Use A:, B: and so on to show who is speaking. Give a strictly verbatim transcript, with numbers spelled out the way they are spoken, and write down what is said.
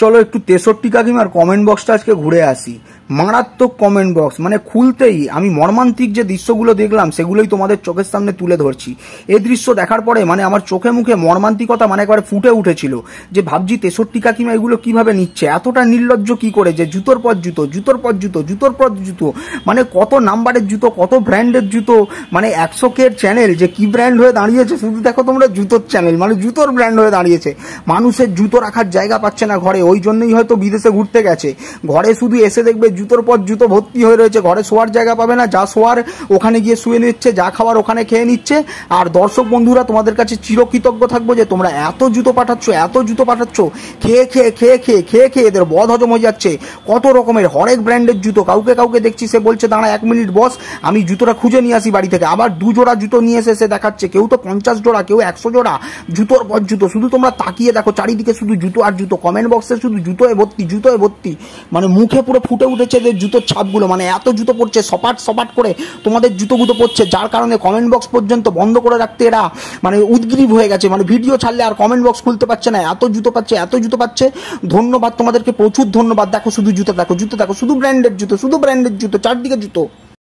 A: চলো একটু তেষট্টি কাকিমার কমেন্ট বক্সটা আজকে ঘুরে আসি। মারাত্মক কমেন্ট বক্স, মানে খুলতেই আমি মর্মান্তিক যে দৃশ্যগুলো দেখলাম সেগুলোই তোমাদের চোখের সামনে তুলে ধরছি। এই দৃশ্য দেখার পরে মানে আমার চোখে মুখে মর্মান্তিকতা মানে একবারে ফুটে উঠেছিল, যে ভাবছি তেষট্টি কাকিমা এগুলো কিভাবে নিচ্ছে, এতটা নির্লজ্জ কি করে, যে জুতোর পর জুতো, জুতোর পর জুতো, জুতোর পর জুতো, মানে কত নাম্বারের জুতো, কত ব্র্যান্ডের জুতো, মানে একশো কে চ্যানেল যে কি ব্র্যান্ড হয়ে দাঁড়িয়েছে শুধু দেখো তোমরা, জুতোর চ্যানেল মানে জুতোর ব্র্যান্ড হয়ে দাঁড়িয়েছে। মানুষের জুতো রাখার জায়গা পাচ্ছে না ঘরে, ওই জন্যই হয়তো বিদেশে ঘুরতে গেছে। ঘরে শুধু এসে দেখবে জুতোর পর জুতো ভর্তি হয়ে রয়েছে, ঘরে শোয়ার জায়গা পাবে না, যা শোয়ার ওখানে গিয়ে শুয়ে নিচ্ছে, যা খাবার ওখানে খেয়ে নিচ্ছে। আর দর্শক বন্ধুরা তোমাদের কাছে চিরকৃতজ্ঞ থাকবো যে তোমরা এত জুতো পাঠাচ্ছ, এত জুতো পাঠাচ্ছ, খেয়ে খেয়ে খেয়ে খেয়ে খেয়ে খেয়ে এদের বদ হজম হয়ে যাচ্ছে। কত রকমের হরেক ব্র্যান্ডের জুতো, কাউকে কাউকে দেখছি সে বলছে দাঁড়া এক মিনিট বস আমি জুতোটা খুঁজে নিয়ে আসি বাড়ি থেকে, আবার দু জোড়া জুতো নিয়ে এসে সে দেখাচ্ছে, কেউ তো পঞ্চাশ জোড়া, কেউ একশো জোড়া, জুতোর পর জুতো। শুধু তোমরা তাকিয়ে দেখো চারিদিকে শুধু জুতো আর জুতো, কমেন্ট বক্সে শুধু জুতোয় ভর্তি, জুতোয় ভর্তি, মানে মুখে পুরো ফুটে উঠেছে যে জুতোর ছাপগুলো, মানে এত জুতো পড়ছে সপাট সপাট করে তোমাদের জুতো গুতো পড়ছে, যার কারণে কমেন্ট বক্স পর্যন্ত বন্ধ করে রাখতে এরা মানে উদ্গ্রীব হয়ে গেছে, মানে ভিডিও ছাড়লে আর কমেন্ট বক্স খুলতে পারছে না, এত জুতো পাচ্ছে, এত জুতো পাচ্ছে। ধন্যবাদ তোমাদেরকে, প্রচুর ধন্যবাদ। দেখো শুধু জুতো, দেখো জুতো, দেখো শুধু ব্র্যান্ডের জুতো, শুধু ব্র্যান্ডের জুতো, চারদিকে জুতো।